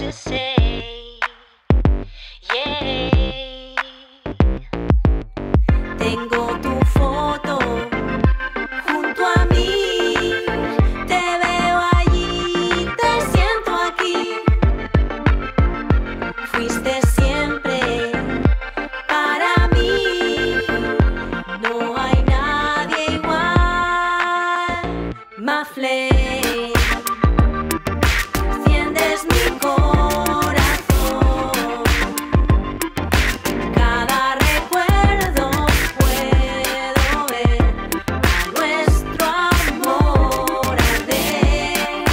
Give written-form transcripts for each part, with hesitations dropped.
to say. Yeah. Tengo tu foto junto a mí, te veo allí, te siento aquí. Fuiste siempre para mí, no hay nadie igual. Mafle, enciendes mi corazón. Cada recuerdo puedo ver a nuestro amor arder.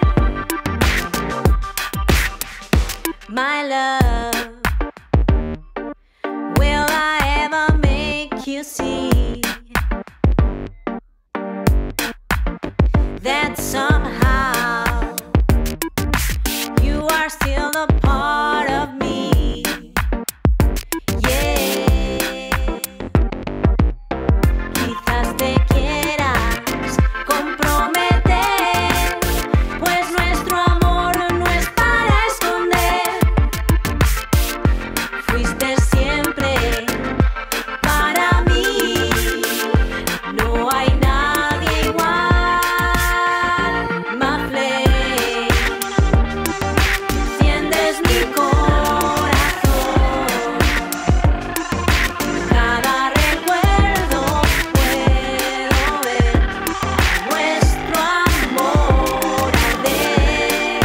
My love, will I ever make you see that somehow you are still a part of me? Yeah. Quizás te quieras comprometer, pues nuestro amor no es para esconder. Fuiste siempre para mí, no hay nadie igual. Mafle, enciendes mi corazón. Cada recuerdo puedo ver nuestro amor arder.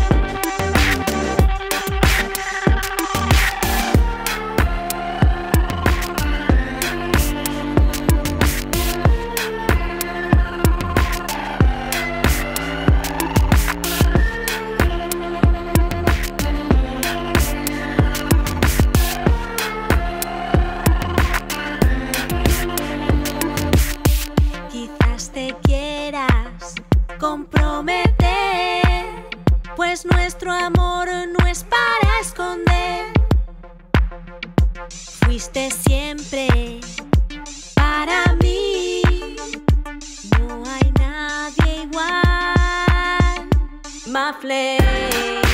Quizás te quieras comprometer, pues nuestro amor no es para esconder. Fuiste siempre para mí, no hay nadie igual. Mafle.